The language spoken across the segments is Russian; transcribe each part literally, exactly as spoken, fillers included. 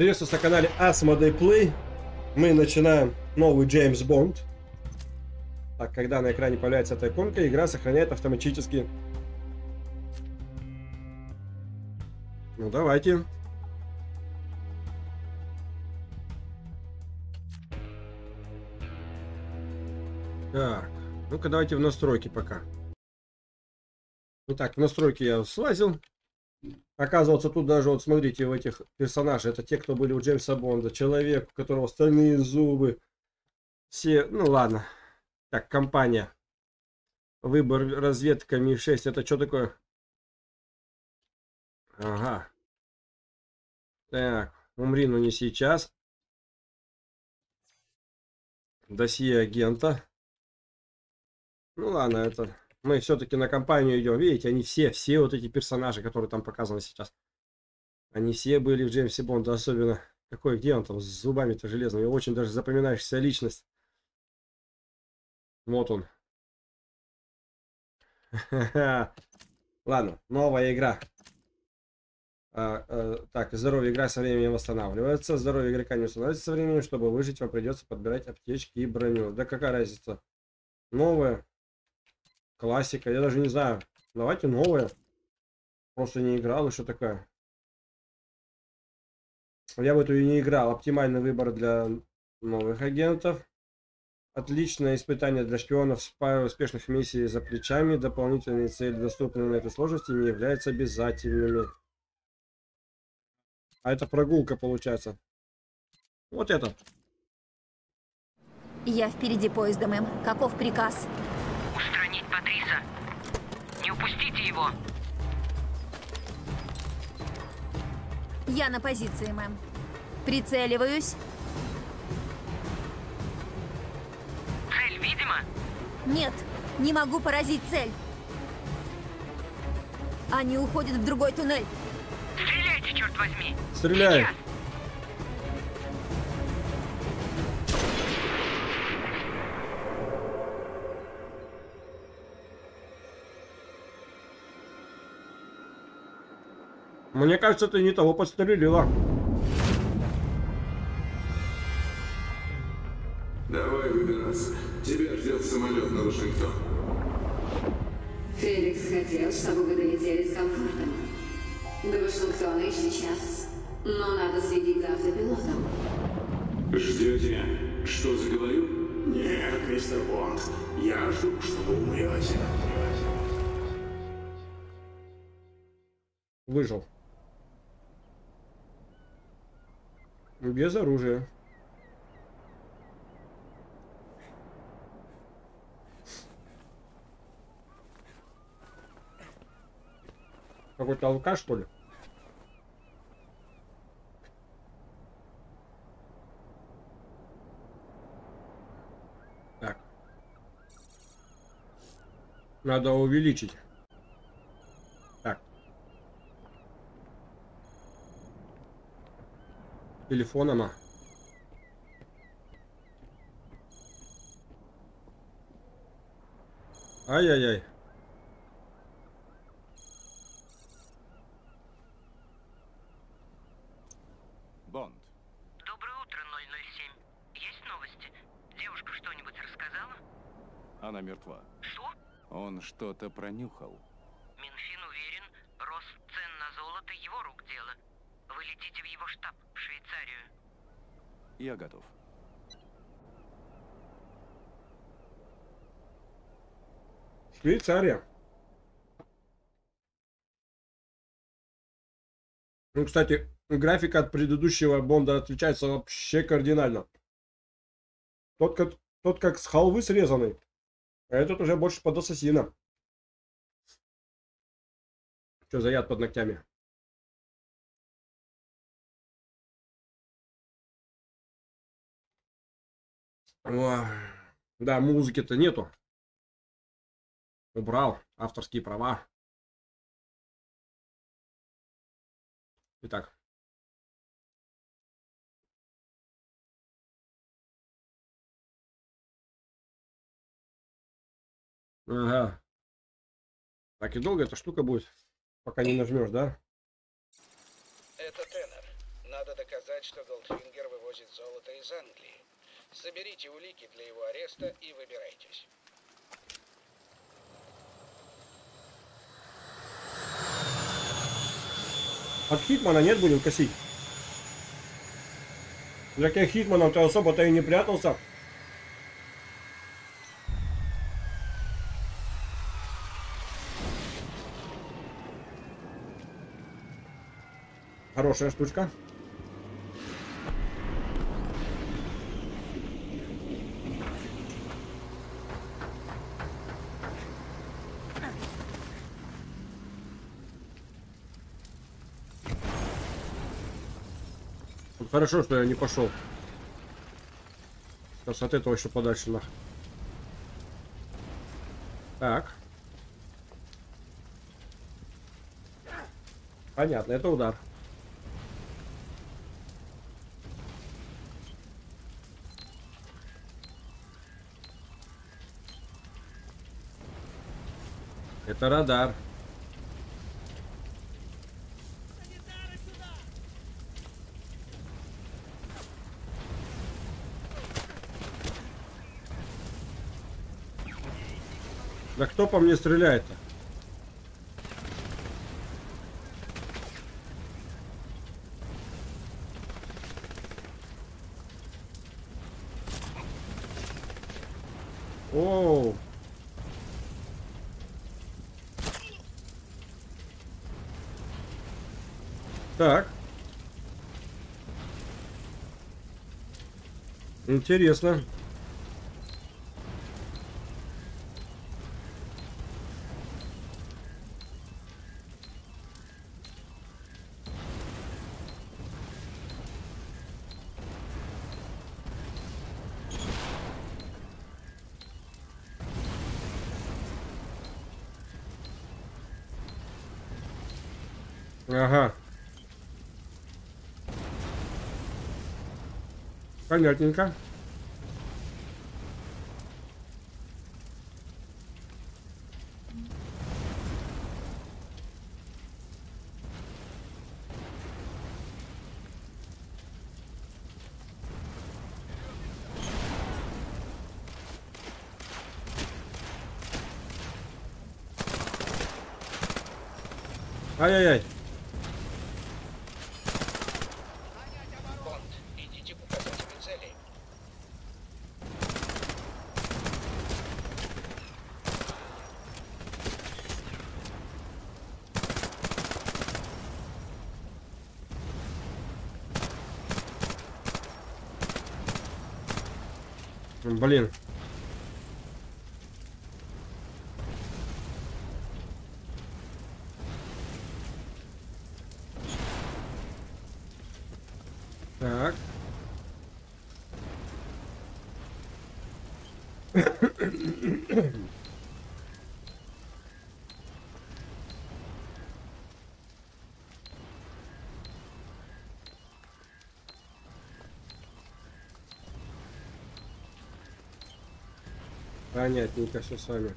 Приветствую на канале Asmodee Play. Мы начинаем новый Джеймс Бонд. Так, когда на экране появляется эта иконка, игра сохраняет автоматически. Ну, давайте. Так, ну-ка давайте в настройки пока. Итак, в настройки я слазил. Оказывается, тут даже, вот смотрите, в этих персонажей, это те, кто были у Джеймса Бонда. Человек, у которого стальные зубы. Все, ну ладно. Так, компания. Выбор разведка Ми шесть. Это что такое? Ага. Так, умри, но не сейчас. Досье агента. Ну ладно, это... Мы все-таки на компанию идем. Видите, они все, все вот эти персонажи, которые там показаны сейчас. Они все были в Джеймсе Бонда, особенно... Какой, где он там с зубами-то железными? Очень даже запоминающаяся личность. Вот он. Ладно, новая игра. А, а, так, здоровье игра со временем восстанавливается. Здоровье игрока не восстанавливается со временем. Чтобы выжить, вам придется подбирать аптечки и броню. Да какая разница? Новая. Классика. Я даже не знаю. Давайте новая. Просто не играл. И что такое? Я в эту и не играл. Оптимальный выбор для новых агентов. Отличное испытание для шпионов с парой успешных миссий за плечами. Дополнительные цели, доступные на этой сложности, не являются обязательными. А это прогулка получается. Вот это. Я впереди поезда, мэм. Каков приказ? Устранить Патриса. Не упустите его. Я на позиции, мэм. Прицеливаюсь. Цель видима? Нет, не могу поразить цель. Они уходят в другой туннель. Стреляйте, черт возьми. Стреляй. Сейчас. Мне кажется, ты не того подстрелила. Давай выбираться. Тебя ждет самолет на Вашингтон. Феликс хотел, чтобы вы долетели с комфортом. До Вашингтона еще час. Но надо следить за автопилотом. Ждете? Что заговорю? Нет, мистер Бонд. Я жду, что вы умрете. Выжил. Без оружия. Какой-то алкаш, что ли? Так. Надо увеличить. Так. Телефоном. а. Ай-яй-яй. Бонд. Доброе утро, ноль ноль семь. Есть новости? Девушка что-нибудь рассказала? Она мертва. Что? Он что-то пронюхал. Минфин уверен, рост цен на золото его рук дело. Вы летите в его штаб, в Швейцарию. Я готов. Швейцария. Ну, кстати, графика от предыдущего Бонда отличается вообще кардинально. Тот как, тот как с халвы срезанный. А этот уже больше под ассасина. Что за яд под ногтями? О, да, музыки-то нету. Убрал авторские права. Итак. Ага. Так и долго эта штука будет, пока не нажмешь, да? Это Теннер. Надо доказать, сказать, что Голдфингер вывозит золото из Англии. Соберите улики для его ареста и выбирайтесь. От Хитмана нет, будем косить. Для каких Хитманов-то особо-то и не прятался. Хорошая штучка. Хорошо, что я не пошел. Сейчас от этого еще подальше нах. Так. Понятно, это удар. Это радар. Да кто по мне стреляет-то? Оу. Так. Интересно. Ага. Понятненько. Ай-яй-яй. Бонд, идите к указателю цели. Блин. Так. Понятненько все с вами.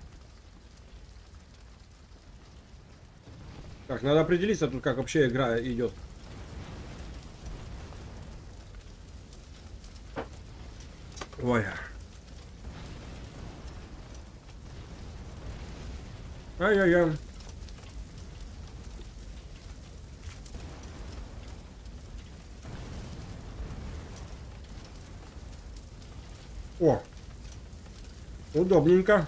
Так, надо определиться тут, как вообще игра идет. Ой. Ай-яй-яй. О. Удобненько.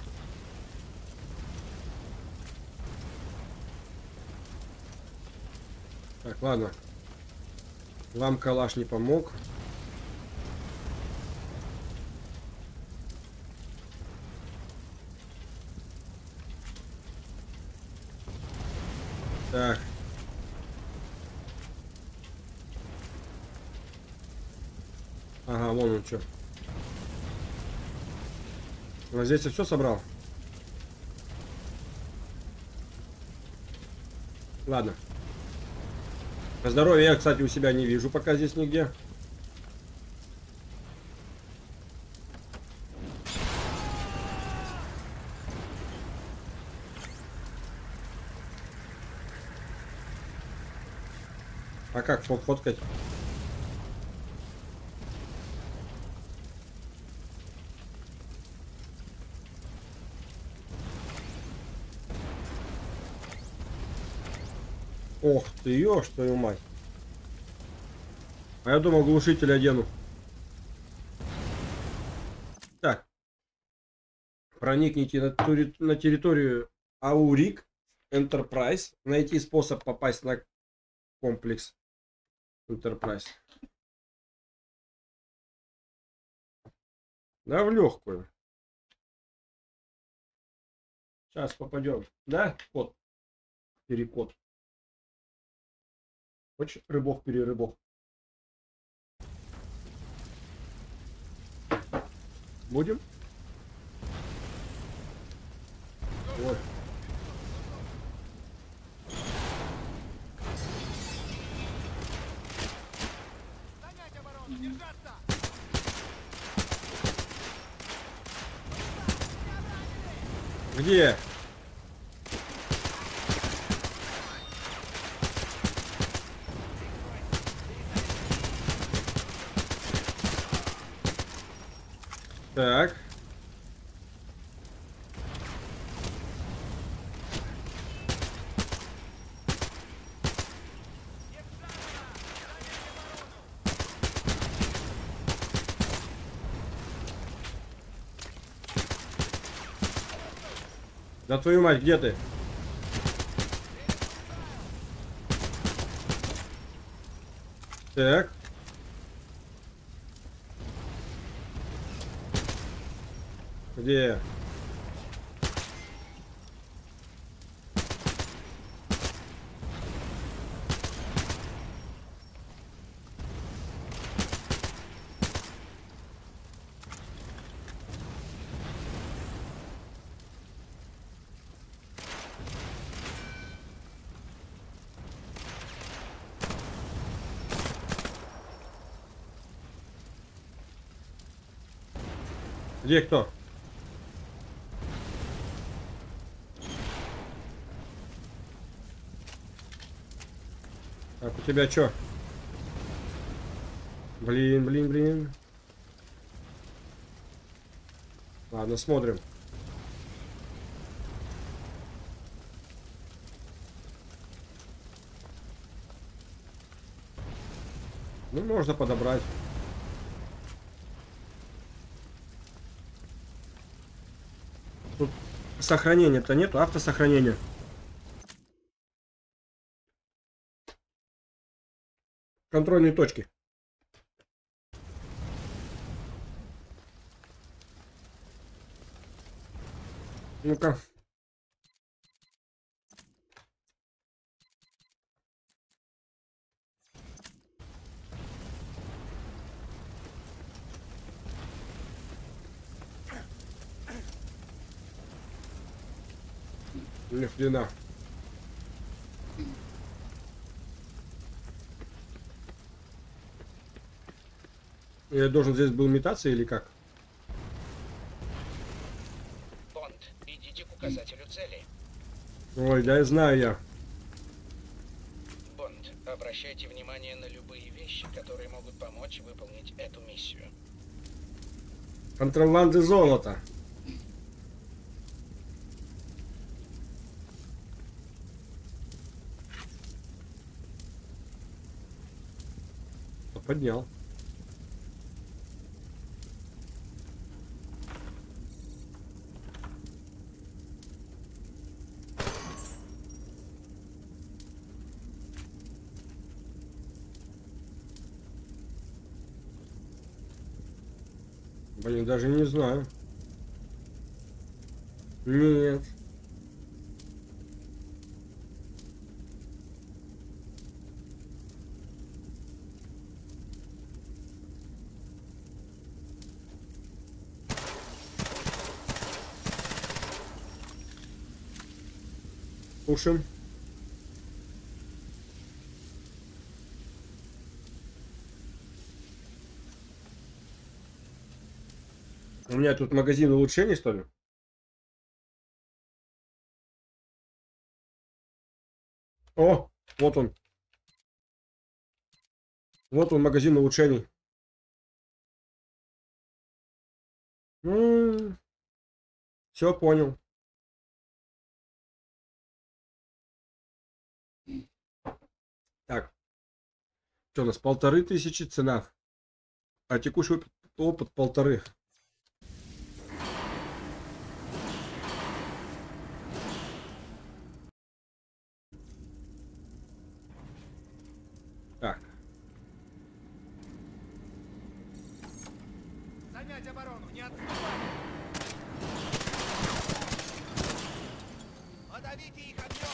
Так, ладно. Вам калаш не помог. Так. Ага, вон он что. А здесь я все собрал. Ладно. По здоровью я, кстати, у себя не вижу пока здесь нигде. А как фоткать? Ох ты, ёж твою мать. А я думал, глушитель одену. Так. Проникните на, тури... на территорию Аурик Enterprise. Найти способ попасть на комплекс Enterprise. Да, в легкую. Сейчас попадем. Да? Код. Перекод. Хочешь рыбок, перерыбок? Будем? Ой. Где? Так. Да твою мать, где ты? Так. Где? Где кто? Так, у тебя что? Блин, блин, блин. Ладно, смотрим. Ну, можно подобрать. Тут сохранения-то нету, автосохранения. Контрольные точки. Ну-ка. Ни хрена. Я должен здесь был метаться или как? Бонд, идите к указателю цели. Ой, да я знаю я. Бонд, обращайте внимание на любые вещи, которые могут помочь выполнить эту миссию. Контрабанды золота. Поднял. Блин, даже не знаю. Нет. Слушаем. У меня тут магазин улучшений, что ли? О, вот он. Вот он, магазин улучшений. М-м-м. Все понял. Так. Что у нас? Полторы тысячи цена. А текущий опыт, опыт полторы. Так. Занять оборону, не отступать! Подавите их огнем!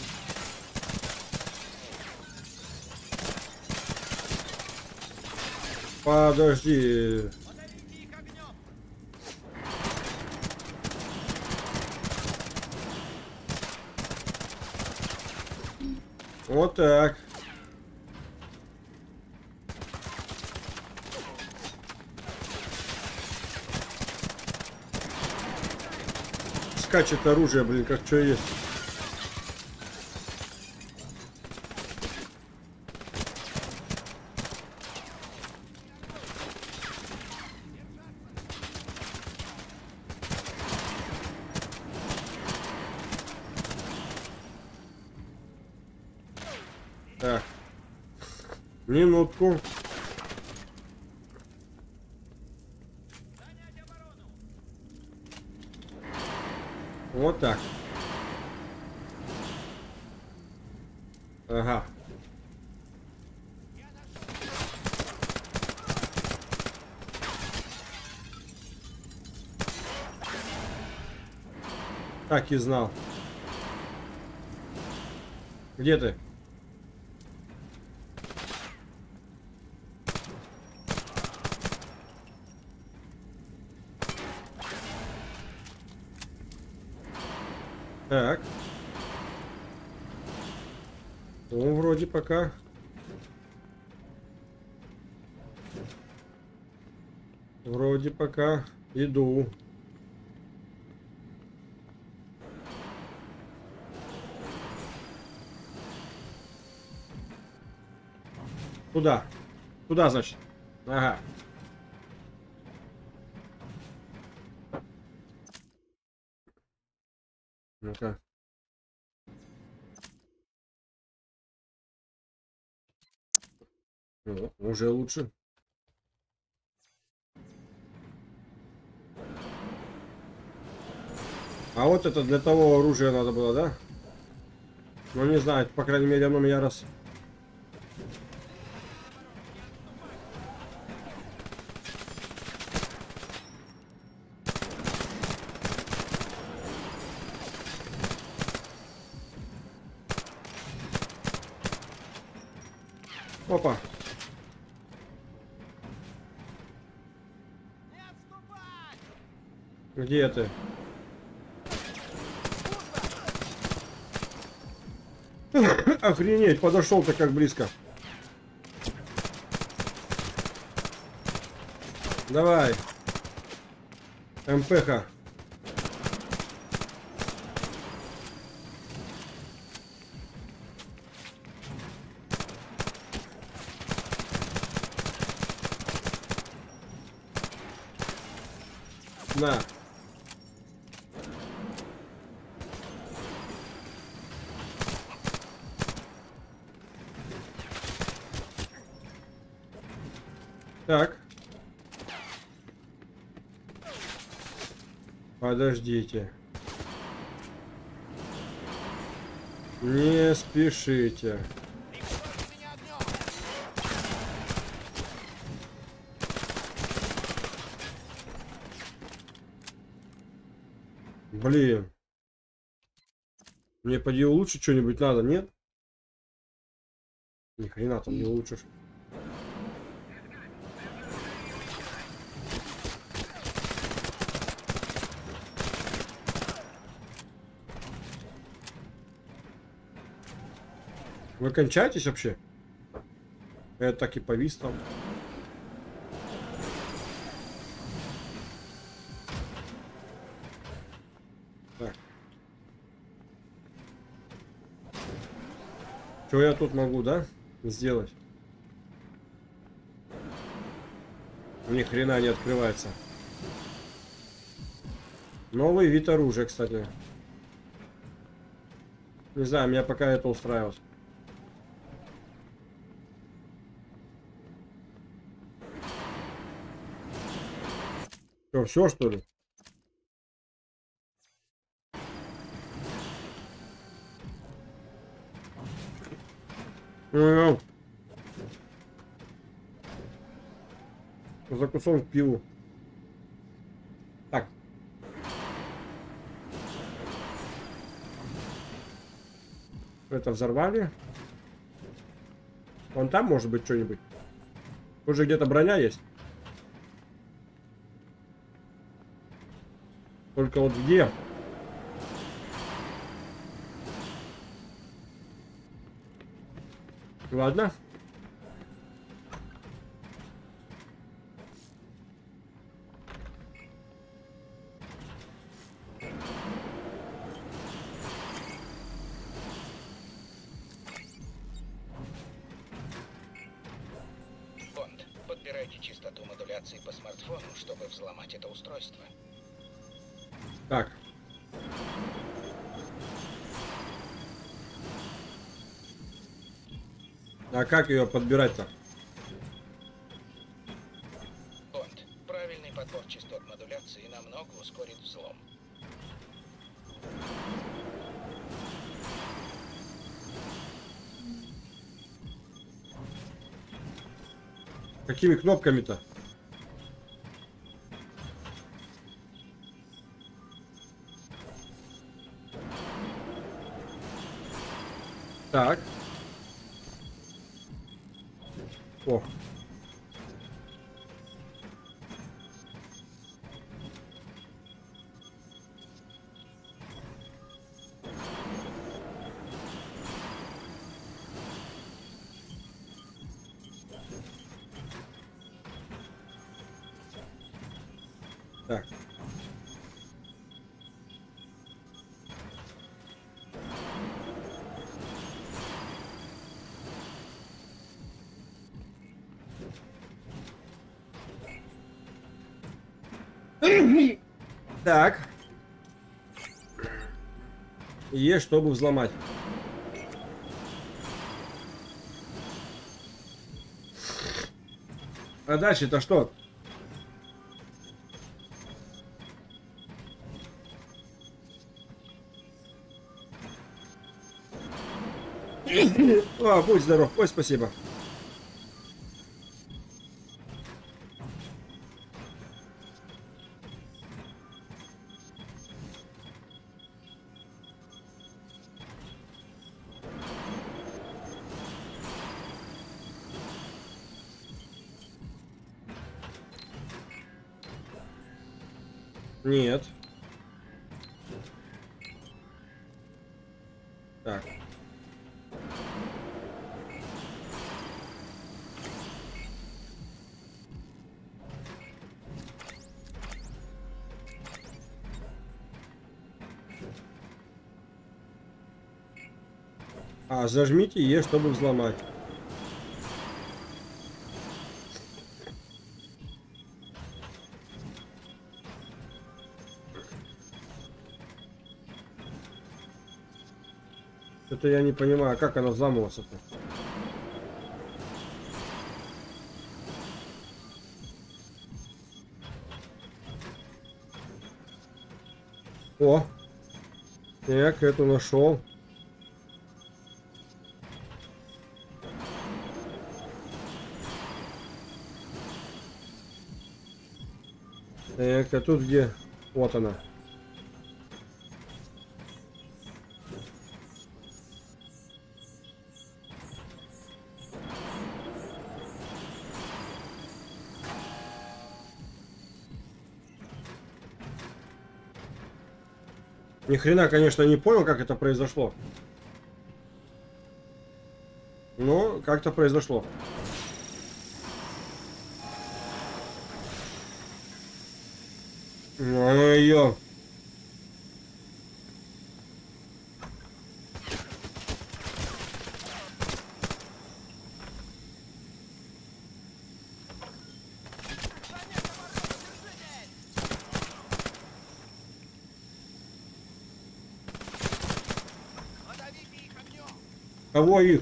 Подожди. Подавите их огнем! Вот так. Скачет оружие, блин, как что есть. Так. Минутку. Вот так. Ага. Так и знал. Где ты? Так. Ну, вроде пока. Вроде пока иду. Куда? Куда, значит? Ага. Ну-ка. Ну, уже лучше. А вот это для того оружия надо было, да? Ну, не знаю, по крайней мере, оно меня раз... Опа. Где ты? Охренеть, подошел-то как близко. Давай. МПХ. На. Так. Подождите. Не спешите. Блин. Мне поди улучшить что-нибудь надо, нет? Ни хрена там не улучшишь. Вы кончаетесь вообще? Я так и повис там. Так. Что я тут могу, да, сделать? Ни хрена не открывается. Новый вид оружия, кстати. Не знаю, меня пока это устраивает. Что, все что ли? Ну, закусом к пиву. Так. Это взорвали. Вон там может быть что-нибудь. Уже где-то броня есть. Только вот где? Ладно. Бонд, подбирайте частоту модуляции по смартфону, чтобы взломать это устройство. Так. А как ее подбирать-то? Бонд, правильный подбор частот модуляции намного ускорит взлом. Какими кнопками-то? Так. О. Так. Так. Есть, чтобы взломать. А дальше-то что? О, будь здоров. Ой, спасибо. Нет. Так. А, зажмите Е, чтобы взломать. Это я не понимаю, как она взламывается-то. О! Так, эту нашел. Так, а тут где? Вот она. Ни хрена, конечно, не понял, как это произошло. Но как-то произошло. Ну ее. Подавите их огнем! Кого их?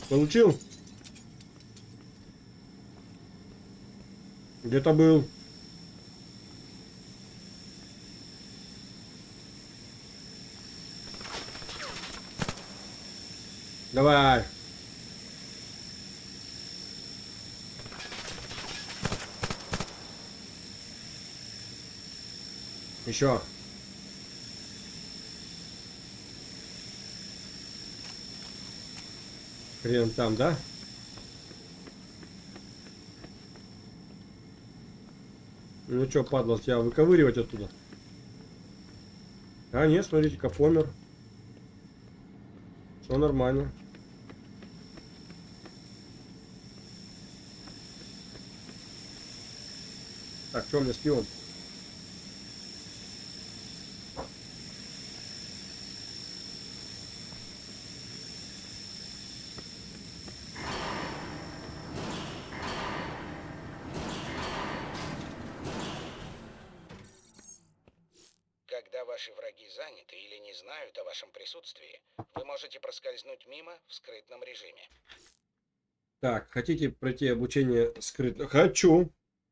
Получил? Где-то был. Давай. Еще. Хрен там, да? Ну что, падла, тебя выковыривать оттуда? А, нет, смотрите-ка, помер. Все нормально. Так, что у меня с пивом? Когда ваши враги заняты или не знают о вашем присутствии, вы можете проскользнуть мимо в скрытном режиме. Так, хотите пройти обучение скрыто? Хочу.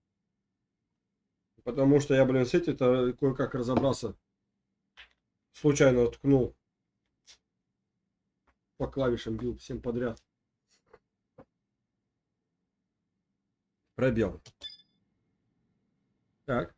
Потому что я, блин, с этим-то кое-как разобрался. Случайно ткнул. По клавишам бил всем подряд. Пробел. Так.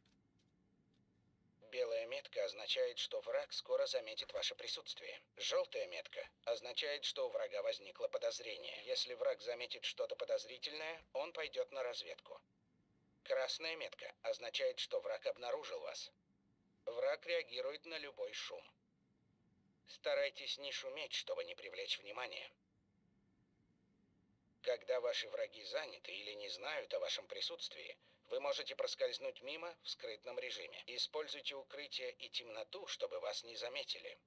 Белая метка означает, что враг скоро заметит ваше присутствие. Желтая метка означает, что у врага возникло подозрение. Если враг заметит что-то подозрительное, он пойдет на разведку. Красная метка означает, что враг обнаружил вас. Враг реагирует на любой шум. Старайтесь не шуметь, чтобы не привлечь внимание. Когда ваши враги заняты или не знают о вашем присутствии, вы можете проскользнуть мимо в скрытном режиме. Используйте укрытие и темноту, чтобы вас не заметили.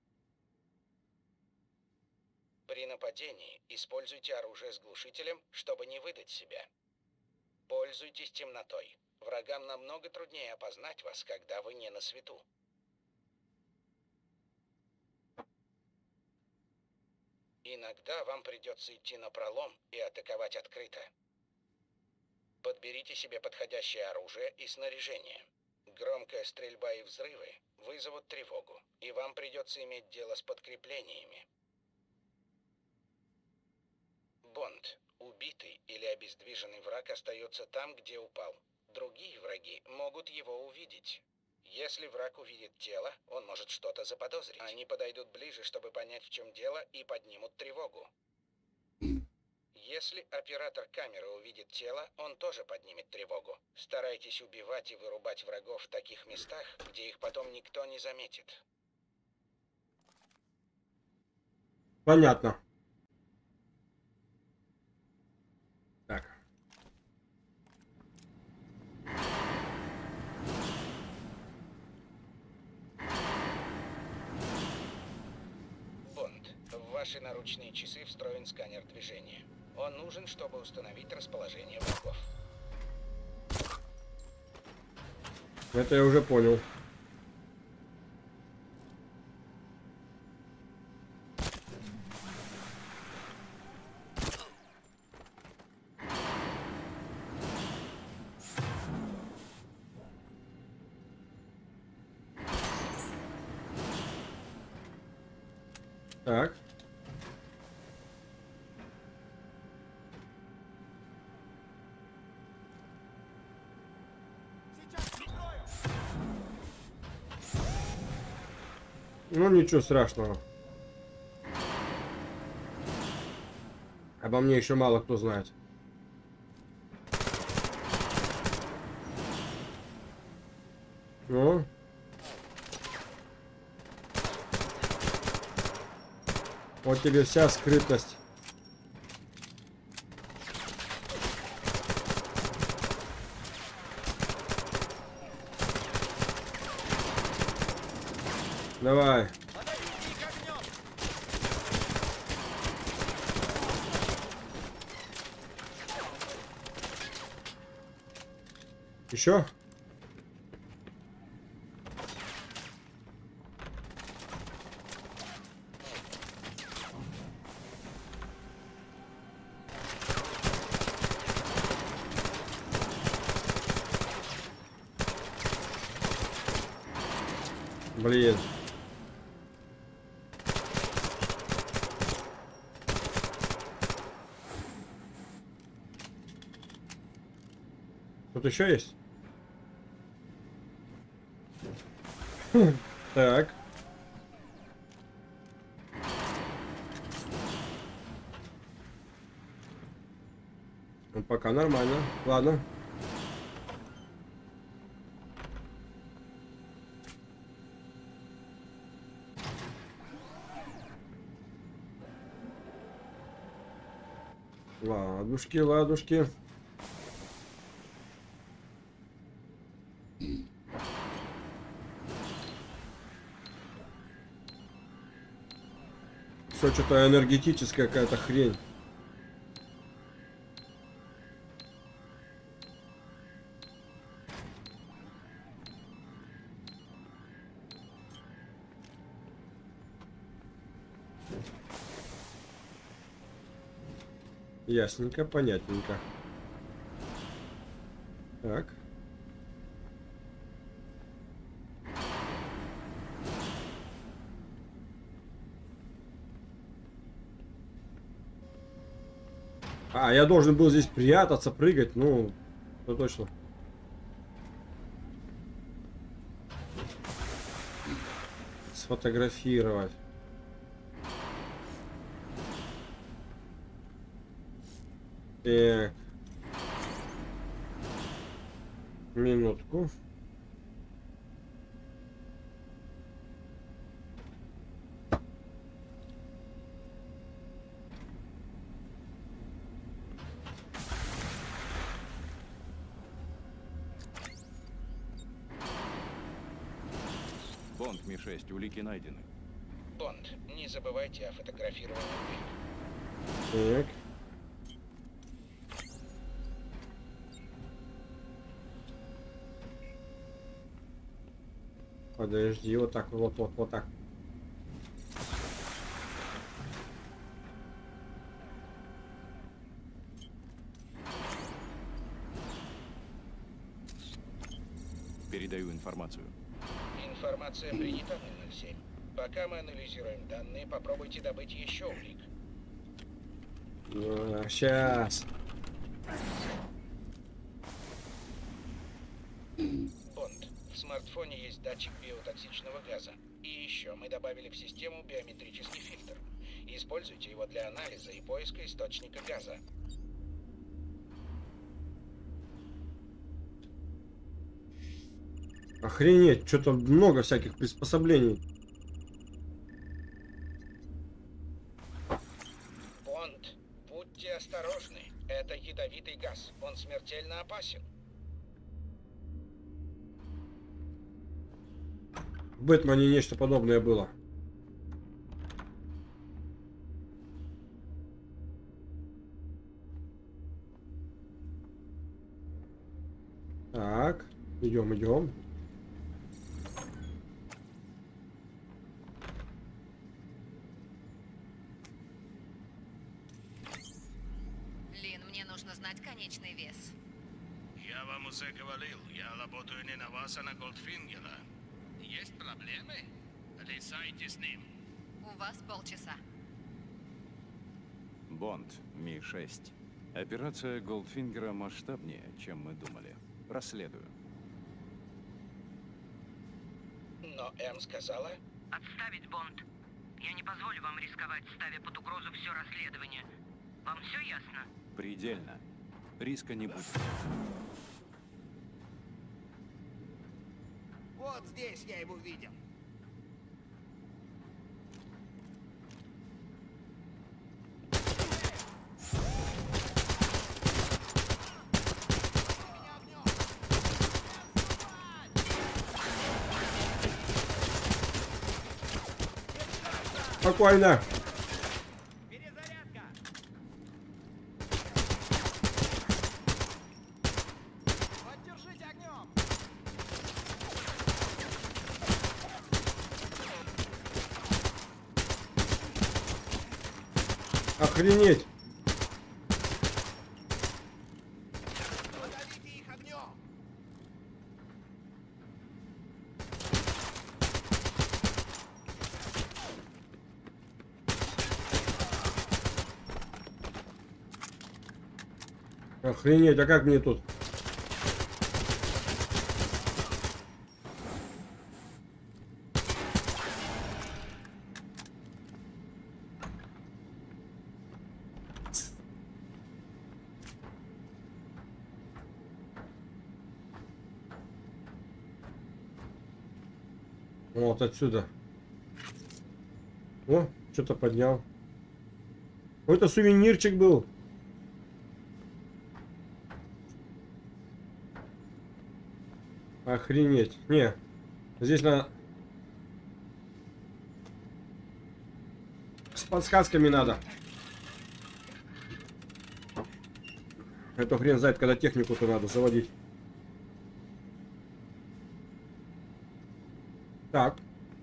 При нападении используйте оружие с глушителем, чтобы не выдать себя. Пользуйтесь темнотой. Врагам намного труднее опознать вас, когда вы не на свету. Иногда вам придется идти напролом и атаковать открыто. Подберите себе подходящее оружие и снаряжение. Громкая стрельба и взрывы вызовут тревогу, и вам придется иметь дело с подкреплениями. Бонд. Убитый или обездвиженный враг остается там, где упал. Другие враги могут его увидеть. Если враг увидит тело, он может что-то заподозрить. Они подойдут ближе, чтобы понять, в чем дело, и поднимут тревогу. Если оператор камеры увидит тело, он тоже поднимет тревогу. Старайтесь убивать и вырубать врагов в таких местах, где их потом никто не заметит. Понятно. Так. Бонд. В ваши наручные часы встроен сканер движения. Он нужен, чтобы установить расположение врагов. Это я уже понял. Так. Ну ничего страшного. Обо мне еще мало кто знает. Ну. Вот тебе вся скрытность. Давай. Еще? Блин. Тут еще есть? Хм. Так. Ну, пока нормально. Ладно. Ладушки, ладушки. Все что-то энергетическая какая-то хрень. Ясненько, понятненько. Так. А, я должен был здесь прятаться, прыгать, ну, то точно. Сфотографировать. Так. Минутку. Бонд, Ми шесть, улики найдены. Бонд, не забывайте о фотографировании. Так. Подожди, вот так, вот, вот, вот так. Передаю информацию. Информация принята, ноль семь. Пока мы анализируем данные, попробуйте добыть еще улик. Ну, сейчас. Бонд, в смартфоне есть датчик биотоксичного газа. И еще мы добавили в систему биометрический фильтр. Используйте его для анализа и поиска источника газа. Охренеть, что-то много всяких приспособлений. Бонд, будьте осторожны. Это ядовитый газ. Он смертельно опасен. В Бэтмене нечто подобное было. Так, идем, идем. Лин, мне нужно знать конечный вес. Я вам уже говорил, я работаю не на вас, а на Голдфингера. Есть проблемы? Решайте с ним. У вас полчаса. Бонд, Ми шесть. Операция Голдфингера масштабнее, чем мы думали. Расследую. Но М сказала... Отставить, Бонд. Я не позволю вам рисковать, ставя под угрозу все расследование. Вам все ясно? Предельно. Риска не будет. Вот здесь я его видел. Спокойно. Перезарядка! Поддержите огнем! Охренеть. Подавите их огнем! Охренеть, а как мне тут? Вот отсюда. О, что-то поднял. Какой-то сувенирчик был. Охренеть. Не. Здесь на... С подсказками надо. Это хрен знает, когда технику-то надо заводить. Так.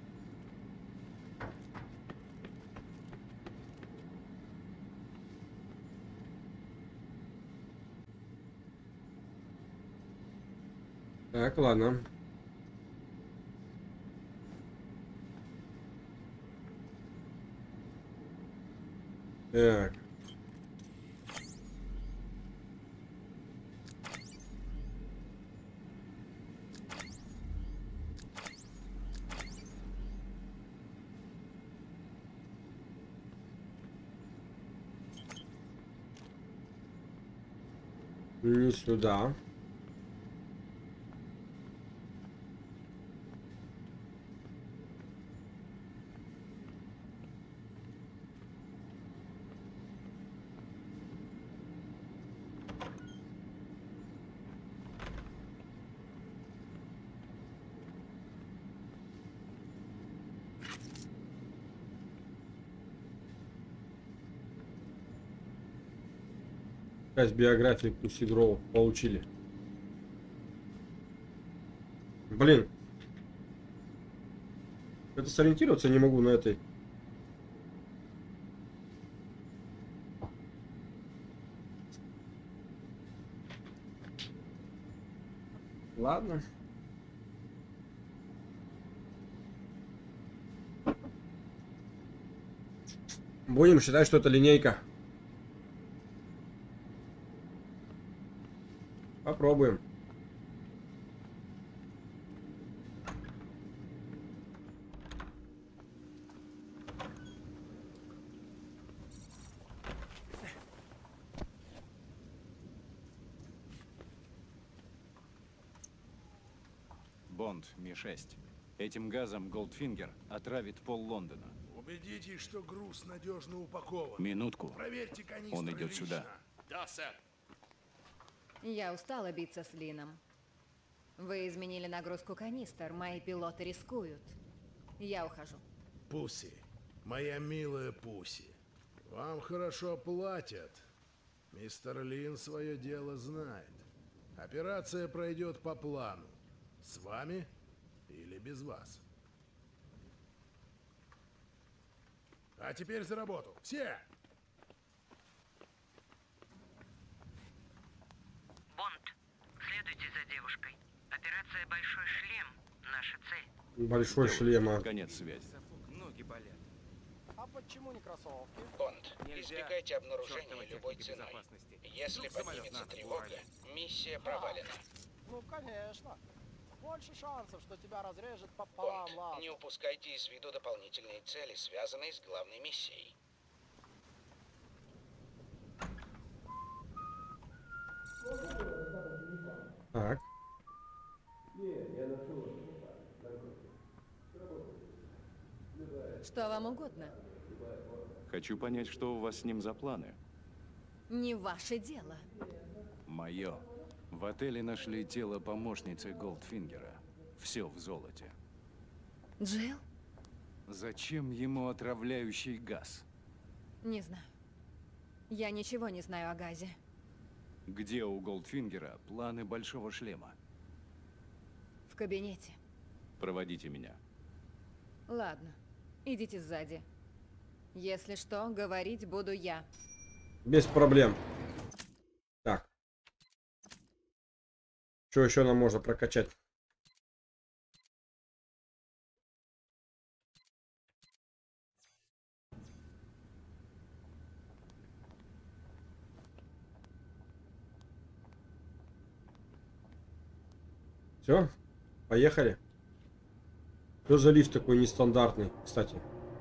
Так, ладно. Так. Не сюда. Часть биографии Пусси Гроу получили. Блин. Это сориентироваться не могу на этой. Ладно. Будем считать, что это линейка. Попробуем. Бонд, Ми шесть. Этим газом Голдфингер отравит пол Лондона. Убедитесь, что груз надежно упакован. Минутку. Проверьте канистры Он идет лично. сюда. Да, сэр. Я устала биться с Лином. Вы изменили нагрузку канистр, мои пилоты рискуют. Я ухожу. Пусси, моя милая Пусси, вам хорошо платят. Мистер Лин свое дело знает. Операция пройдет по плану. С вами или без вас. А теперь за работу. Все! Бонд, следуйте за девушкой. Операция «Большой шлем» — наша цель. Большой шлем. а. Конец связи. Ноги болят. А почему не кроссовки? Бонд, избегайте обнаружения любой ценой. Если поднимется тревога, миссия провалена. Ну, конечно. Больше шансов, что тебя разрежет пополам, Бонд, ладно. не упускайте из виду дополнительные цели, связанные с главной миссией. Так. Что вам угодно? Хочу понять, что у вас с ним за планы. Не ваше дело. Мое. В отеле нашли тело помощницы Голдфингера. Все в золоте. Джилл? Зачем ему отравляющий газ? Не знаю. Я ничего не знаю о газе. Где у Голдфингера планы Большого шлема? В кабинете. Проводите меня. Ладно. Идите сзади. Если что, говорить буду я. Без проблем. Так. Что еще нам можно прокачать? Все, поехали. Что за лифт такой нестандартный, кстати?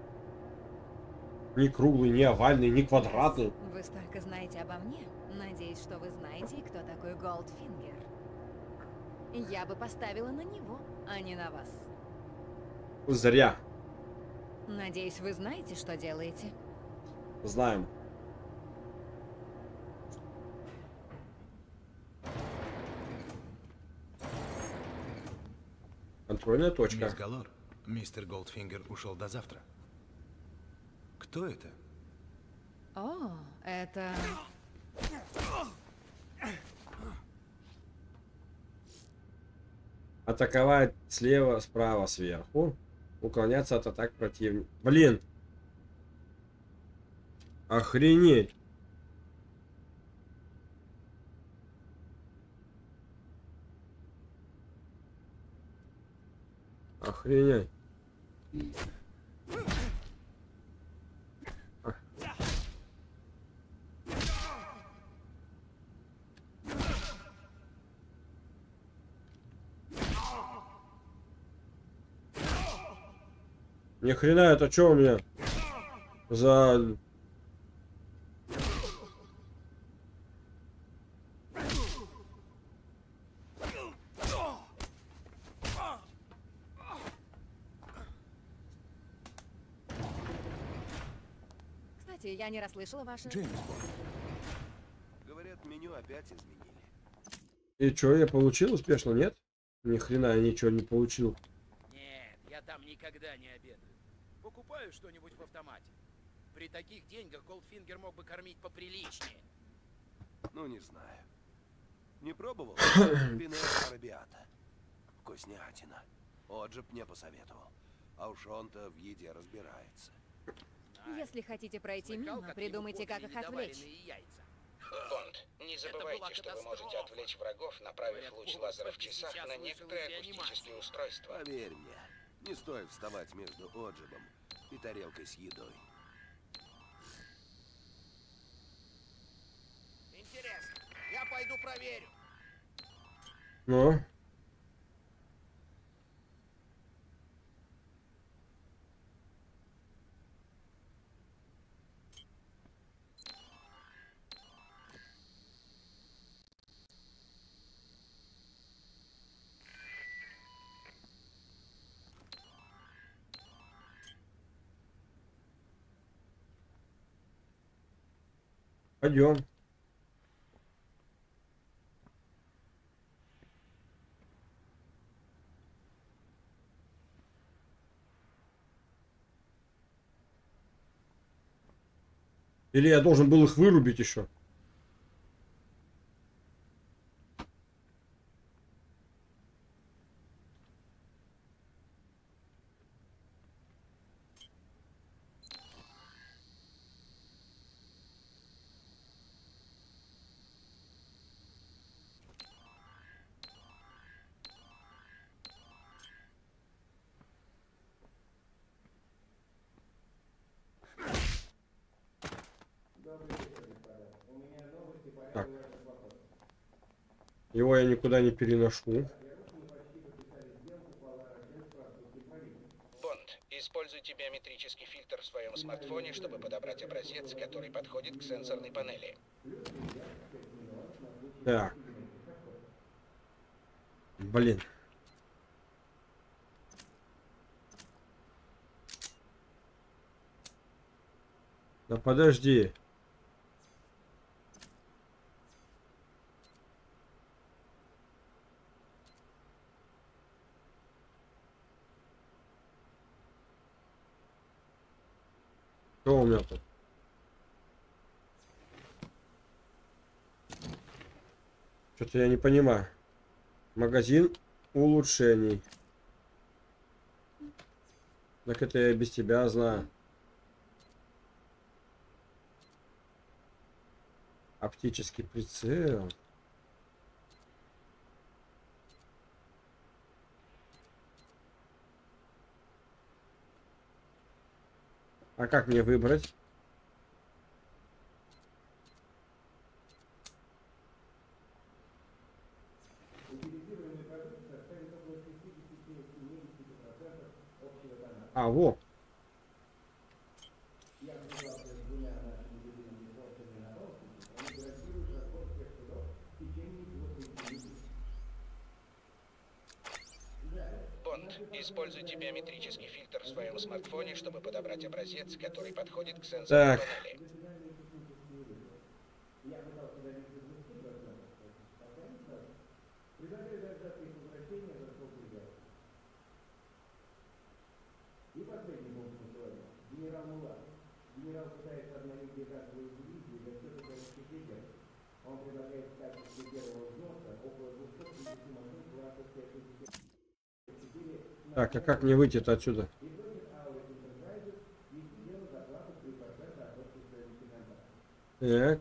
Не круглый, не овальный, не квадратный. Вы столько знаете обо мне. Надеюсь, что вы знаете, кто такой Голдфингер. Я бы поставила на него, а не на вас. Зря. Надеюсь, вы знаете, что делаете. Знаем. Контрольная точка. Мисс Галор, мистер Голдфингер ушел до завтра. Кто это? О, это... Атаковать слева, справа, сверху. Уклоняться от атак противника. Блин. Охренеть. Охренеть. Ни хрена, это что у меня за... Кстати, я не расслышала ваше... Джеймс Бонд. Говорят, меню опять изменили. И что, я получил успешно, нет? Ни хрена я ничего не получил. Нет, я там никогда не обедаю. Покупаю что-нибудь в автомате. При таких деньгах Голдфингер мог бы кормить поприличнее. Ну, не знаю. Не пробовал? Пине арабиата. Вкуснятина. Оджип мне посоветовал. А уж он-то в еде разбирается. Если хотите пройти мимо, придумайте, как их отвлечь. Бонд, не забывайте, что вы можете отвлечь врагов, направив луч лазера в часах на некоторые акустические устройства. Поверь мне, не стоит вставать между Оджибом и тарелкой с едой. Интересно, я пойду проверю. Ну? Пойдем. Или я должен был их вырубить еще? Так. Его я никуда не переношу. Бонд, используйте биометрический фильтр в своем смартфоне, чтобы подобрать образец, который подходит к сенсорной панели. Так. Блин. Да подожди. Что у меня тут? Что-то я не понимаю. Магазин улучшений. Так это я без тебя знаю. Оптический прицел. А как мне выбрать? А, во. Бонд, используйте биометрический фильтр в своем смартфоне, чтобы подобрать образец, который подходит к сенсорной Так. панели. Так, а как мне выйти-то отсюда? Так.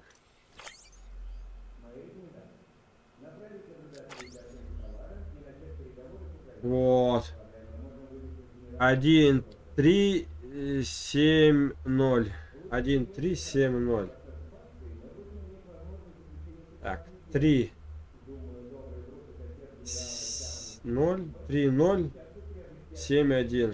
Вот. Один, три, семь, ноль. Один, три, семь, ноль. Так, три. Ноль, три, ноль, семь, один.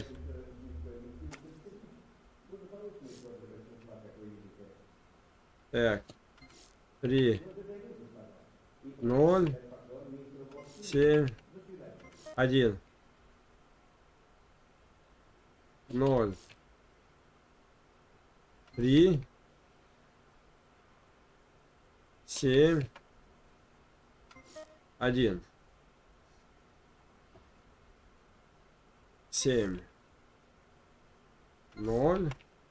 Так, три, ноль, семь, один, ноль, три, семь, один, семь, ноль,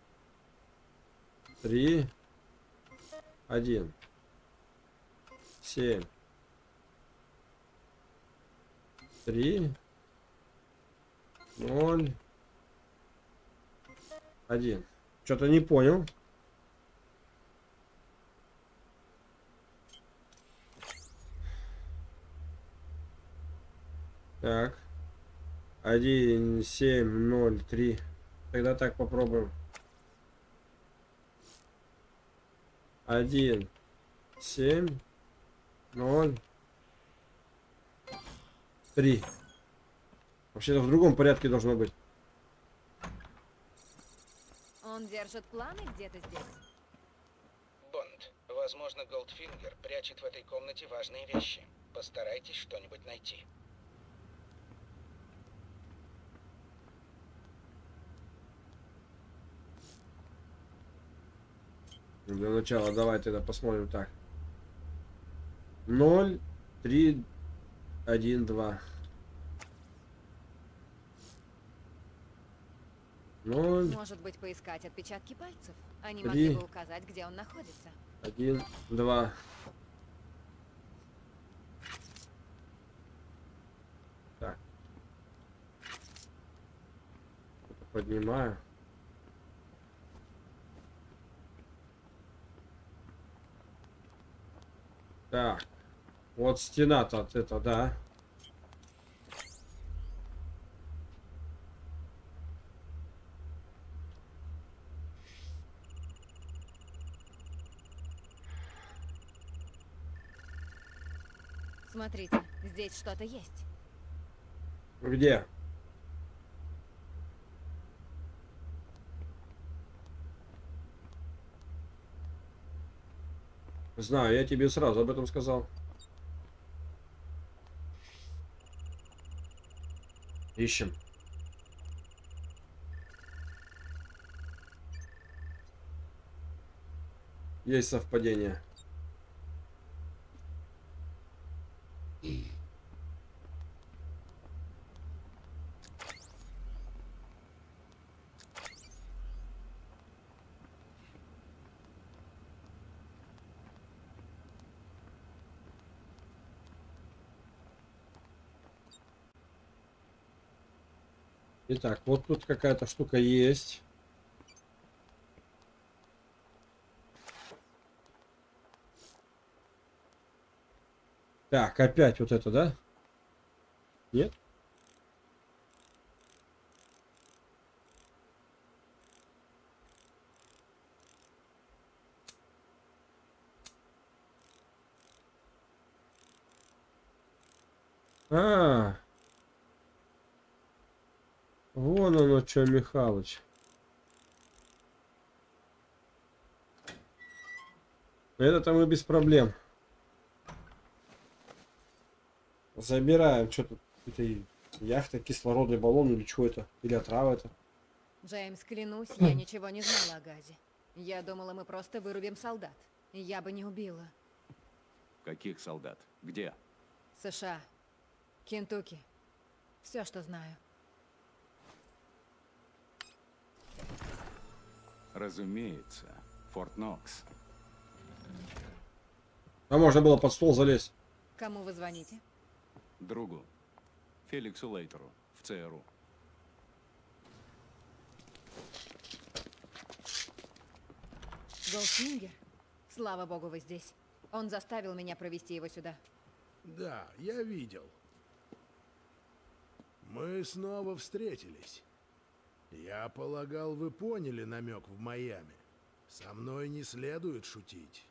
три, один, семь, три, ноль, один. Что-то не понял. Так. Один, семь, ноль, три. Тогда так попробуем. Один, семь, ноль, три. Вообще-то в другом порядке должно быть. Он держит планы где-то здесь. Бонд, возможно, Голдфингер прячет в этой комнате важные вещи. Постарайтесь что-нибудь найти. Для начала давай тогда посмотрим так. Ноль, три, один, два. Ноль. Может быть, поискать отпечатки пальцев? Они Три. могли бы указать, где он находится. Один, два. Так. Поднимаю. Так. Вот стена-то от этого, да. Смотрите, здесь что-то есть. Где? Знаю, я тебе сразу об этом сказал. Ищем. Есть совпадение. Итак, вот тут какая-то штука есть. Так, опять вот это, да? Нет? А, Вон оно что, Михалыч. Это-то мы без проблем. Забираем. Что тут? Это яхта, кислородный баллон или что это? Или отрава это? Джеймс, клянусь, я ничего не знала о газе. Я думала, мы просто вырубим солдат. Я бы не убила. Каких солдат? Где? США. Кентукки. Все, что знаю. Разумеется. Форт Нокс. А можно было под стол залезть. Кому вы звоните? Другу. Феликсу Лейтеру. В ЦРУ. Голдфингер? Слава богу, вы здесь. Он заставил меня провести его сюда. Да, я видел. Мы снова встретились. Я полагал, вы поняли намек в Майами. Со мной не следует шутить.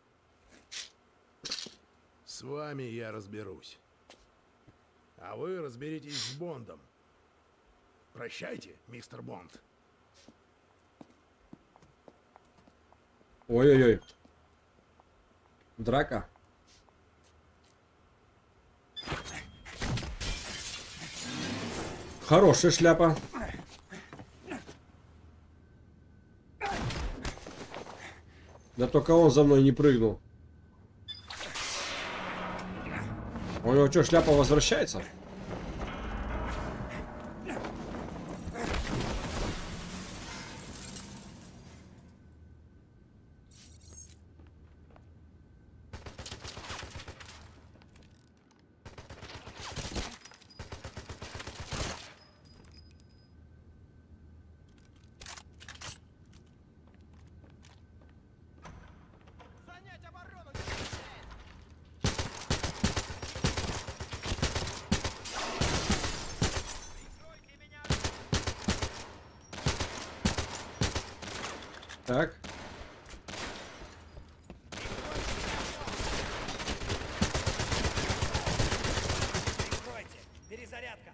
С вами я разберусь. А вы разберитесь с Бондом. Прощайте, мистер Бонд. Ой-ой-ой. Драка. Хорошая шляпа. Да только он за мной не прыгнул. У него что, шляпа возвращается? Так. Перезарядка.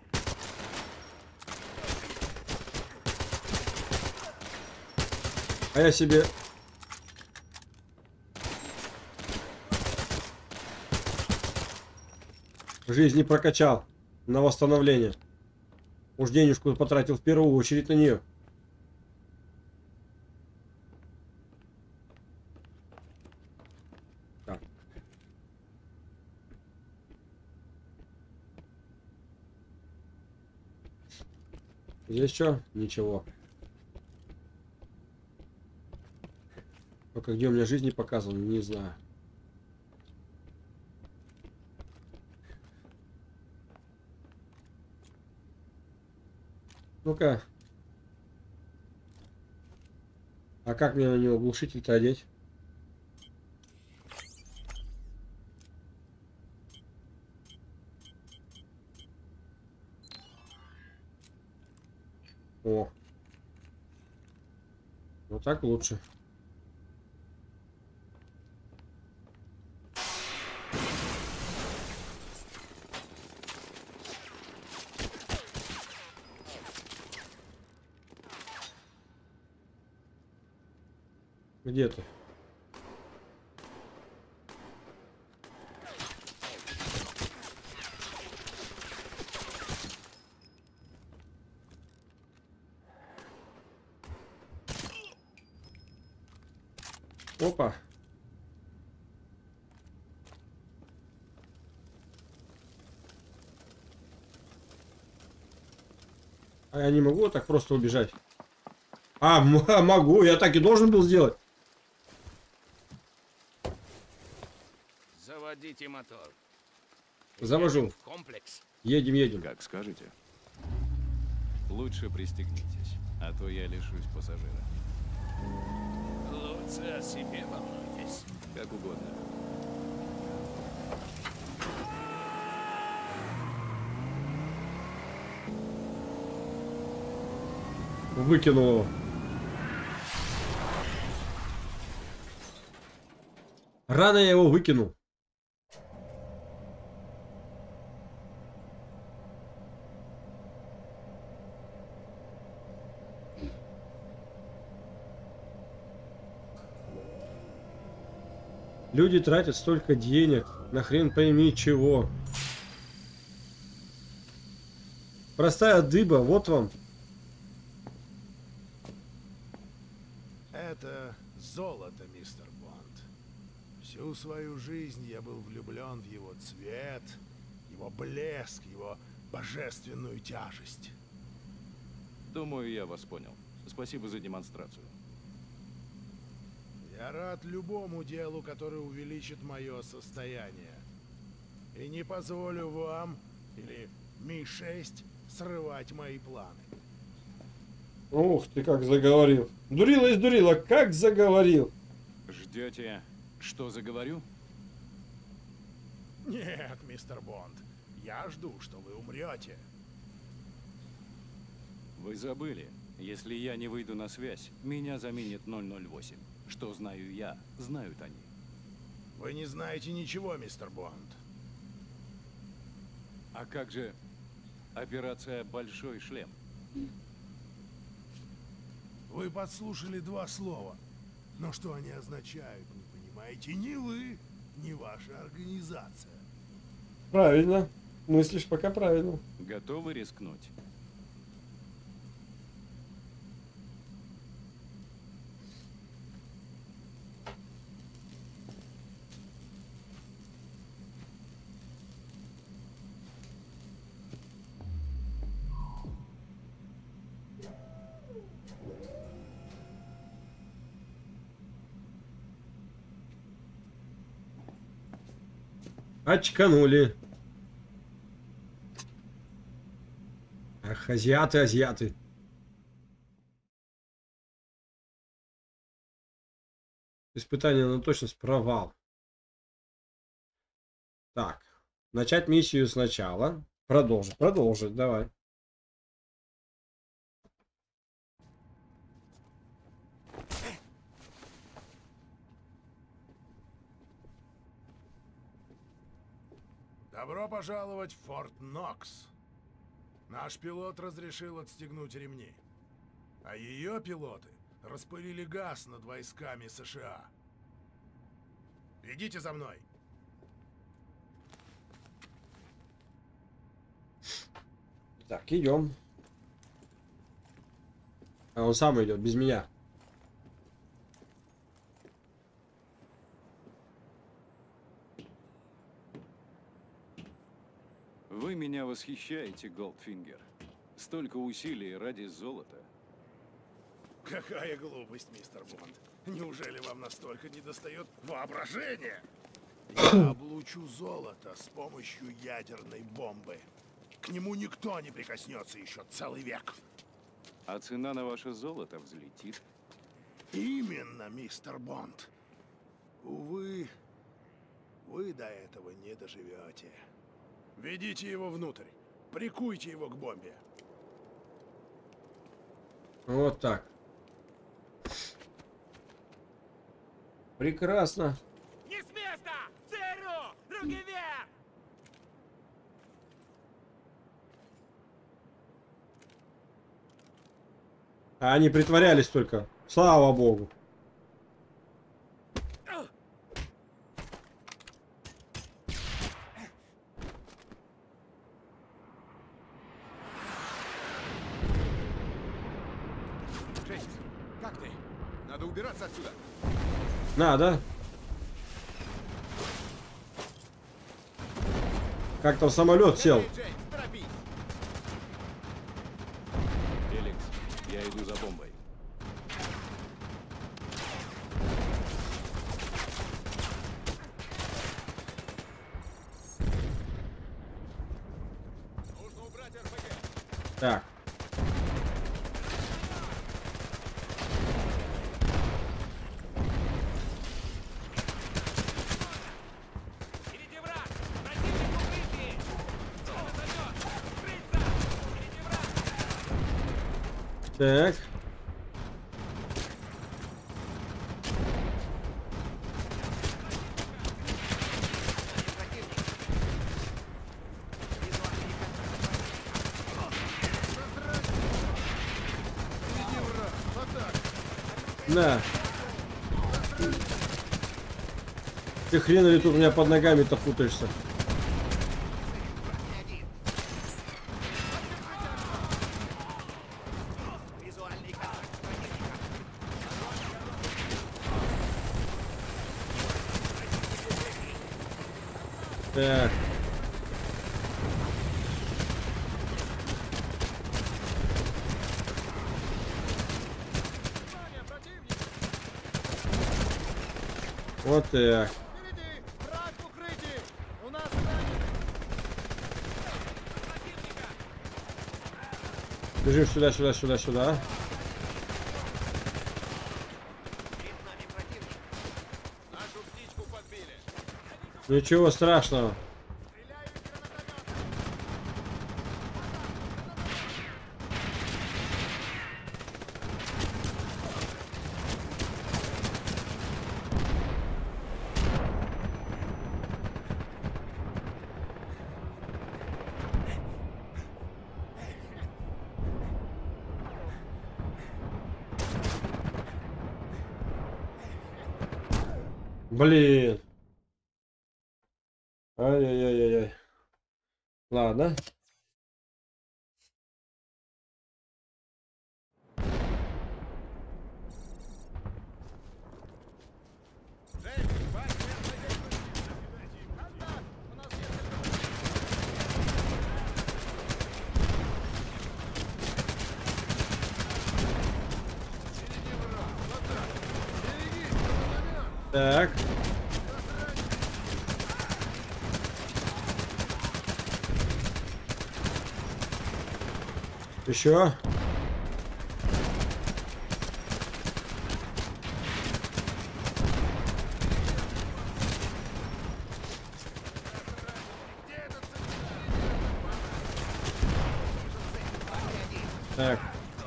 А я себе... Жизнь не прокачал на восстановление. Уж денежку потратил в первую очередь на нее. Так. Здесь что? Ничего. Только где у меня жизнь не показана, не знаю. Ну-ка. А как мне на него глушитель-то одеть? О. Вот так лучше. Где ты? Опа. А я не могу так просто убежать. А, могу, я так и должен был сделать. Заводите мотор. Завожу. В комплекс. Едем, едем. Как скажете. Лучше пристегнитесь, а то я лишусь пассажира. Лучше о себе волнуйтесь. Как угодно. Выкинул его. Рано я его выкинул. Люди тратят столько денег. На хрен пойми чего. Простая дыба, вот вам. Это золото, мистер Бонд. Всю свою жизнь я был влюблен в его цвет, его блеск, его божественную тяжесть. Думаю, я вас понял. Спасибо за демонстрацию. Я рад любому делу, которое увеличит мое состояние. И не позволю вам или Ми шесть срывать мои планы. Ух ты, как заговорил. Дурила из дурила, как заговорил. Ждете, что заговорю? Нет, мистер Бонд. Я жду, что вы умрете. Вы забыли. Если я не выйду на связь, меня заменит ноль ноль восемь. Что знаю я, знают они. Вы не знаете ничего, мистер Бонд. А как же операция «Большой шлем»? Вы подслушали два слова. Но что они означают, не понимаете ни вы, ни ваша организация. Правильно. Мыслишь пока правильно. Готовы рискнуть? Очканули. Ах, азиаты, азиаты. Испытание на точность провал. Так. Начать миссию сначала. Продолжить. Продолжить. Давай. Добро пожаловать в Форт Нокс. Наш пилот разрешил отстегнуть ремни, а ее пилоты распылили газ над войсками США. Идите за мной. Так, идем. А он сам идет, без меня. Вы меня восхищаете, Голдфингер. Столько усилий ради золота. Какая глупость, мистер Бонд. Неужели вам настолько недостает воображения? Я облучу золото с помощью ядерной бомбы. К нему никто не прикоснется еще целый век. А цена на ваше золото взлетит. Именно, мистер Бонд. Увы, вы до этого не доживете. Ведите его внутрь. Прикуйте его к бомбе. Вот так. Прекрасно. Не с места! ЦРУ! Руки вверх! А они притворялись только. Слава богу. Как ты? Надо убираться отсюда. Надо. Как там самолет сел? Феликс, я иду за бомбой. Нужно убрать эр пэ гэ. Так. Так. Да. Ты хрен ли тут у меня под ногами-то путаешься? Так. Вот так. Бежим сюда, сюда, сюда, сюда. Ничего страшного. Блин. Ай-яй-яй-яй. Ладно. Так. Еще. Так.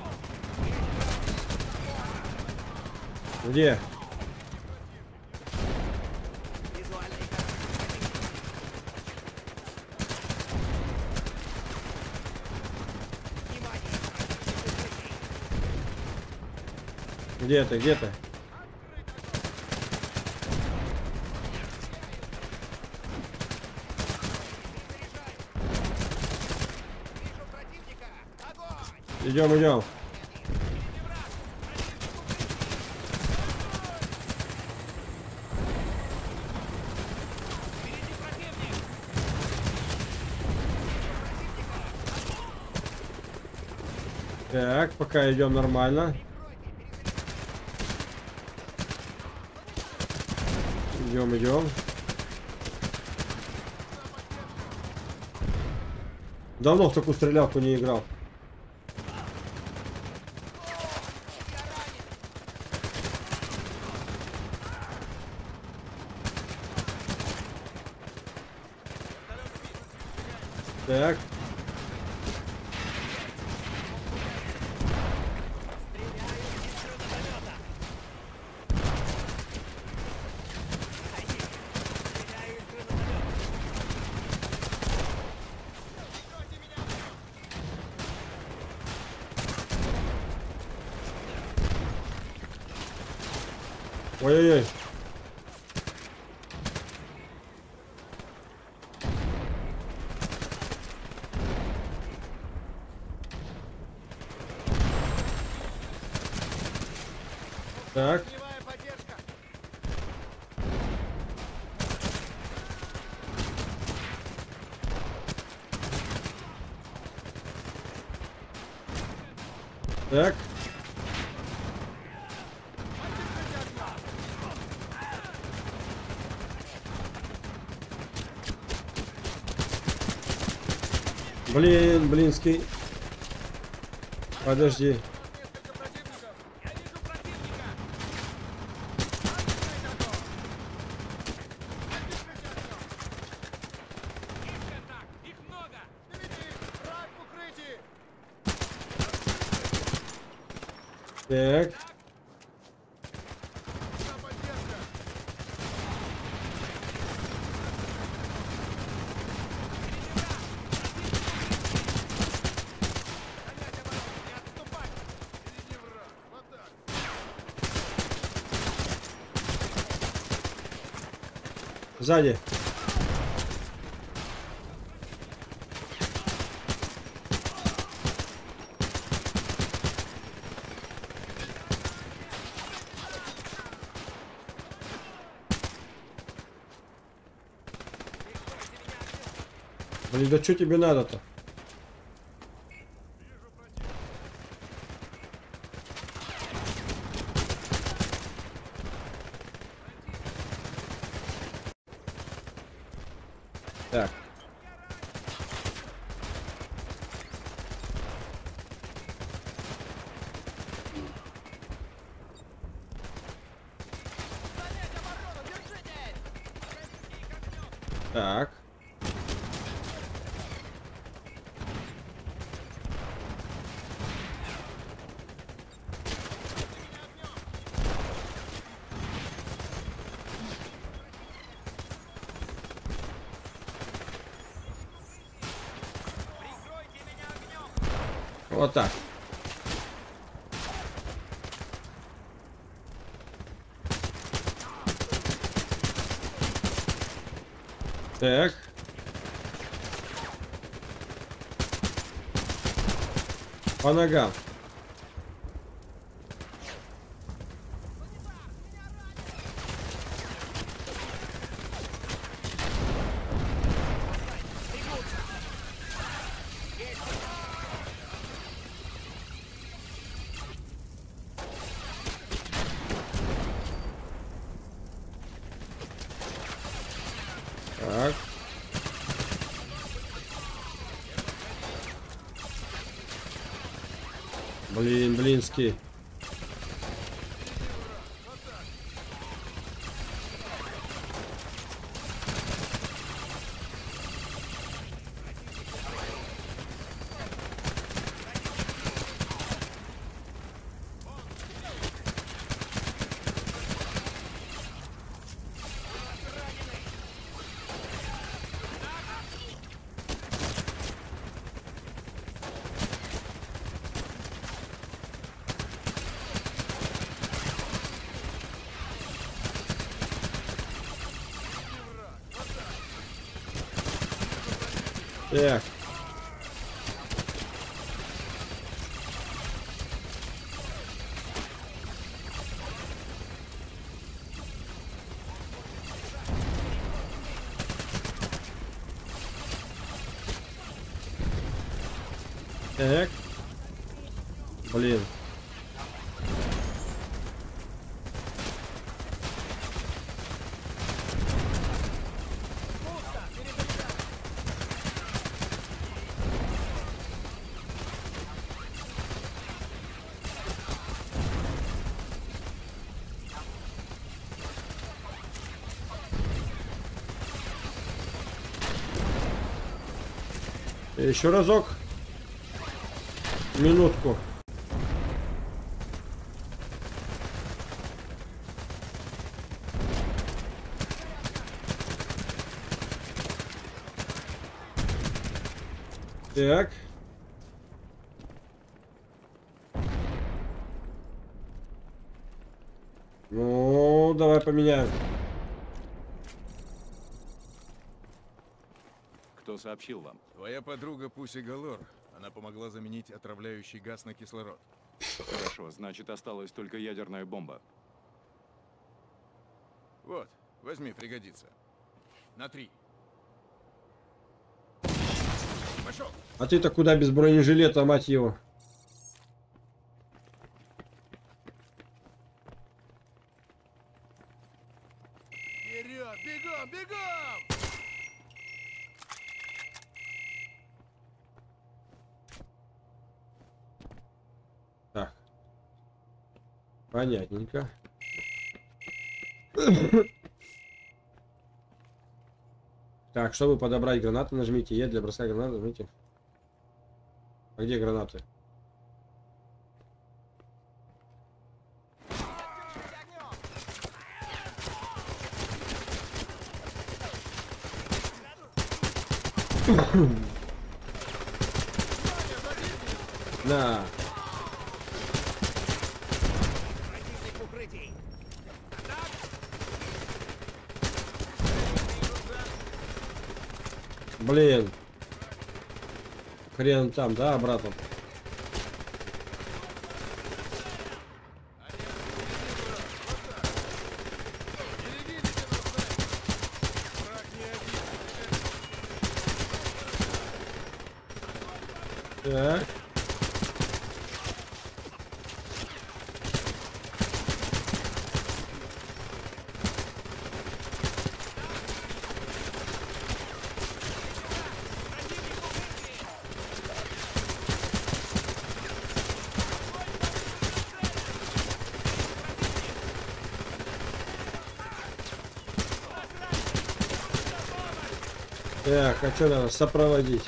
Где? Где ты? Где ты? Идем, идем. Так, пока идем нормально. Идем, идем. Давно в такую стрелялку не играл. Так. Ой-ой-ой. Так. Так. Блин, блинский. Подожди. Так. Сзади. Блин, да что тебе надо-то? Так. Так. Вот так. Так. По ногам. Так. Блин, блинский. Так. Так. Блин. Еще разок. Минутку. Так. Ну, давай поменяем. Кто сообщил вам? Твоя подруга Пусси Галор. Она помогла заменить отравляющий газ на кислород. Хорошо, значит, осталась только ядерная бомба. Вот, возьми, пригодится. На три. Пошел. А ты-то куда без бронежилета, мать его? Вперед, бегом, бегом! Так. Понятненько. Так, чтобы подобрать гранаты, нажмите Е, для броска гранаты нажмите. А где гранаты? На. Блин. Хрен там, да, обратно. Так. Так, а что надо сопроводить?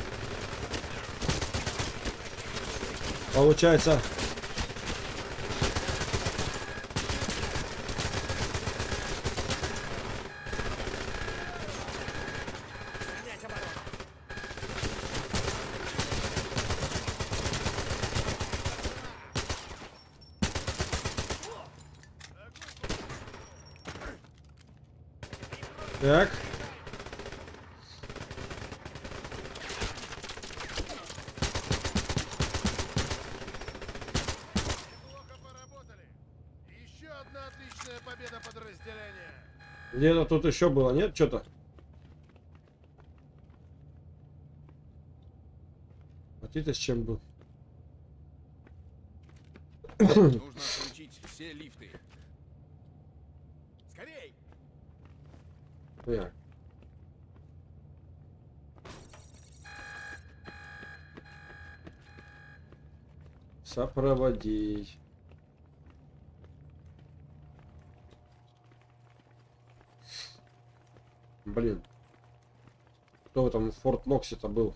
Получается. Так. Где-то тут еще было, нет? Что-то. А ты-то с чем был? Нужно отключить все лифты. Скорей! Так. Сопроводить. Блин. Кто в этом Форт Ноксе-то был?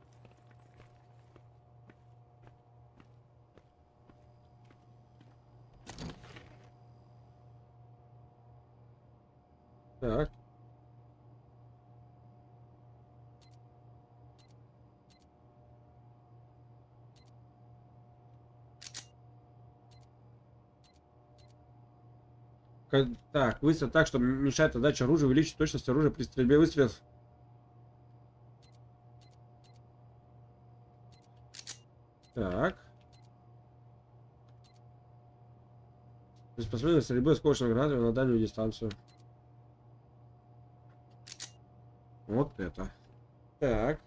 Так. Так, выстрел так, чтобы мешает отдаче оружия, увеличить точность оружия при стрельбе выстрелов. Так. Приспособление стрельбы скоростной гранаты на дальнюю дистанцию. Вот это. Так.